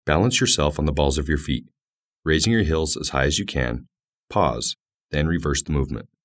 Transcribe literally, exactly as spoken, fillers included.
Balance yourself on the balls of your feet, raising your heels as high as you can. Pause, then reverse the movement.